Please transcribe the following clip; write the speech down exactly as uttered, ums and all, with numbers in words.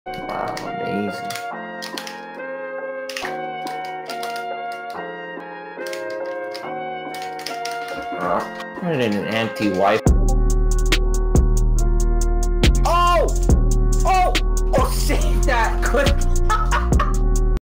Wow, amazing. Uh, put it in an empty Wi-Fi.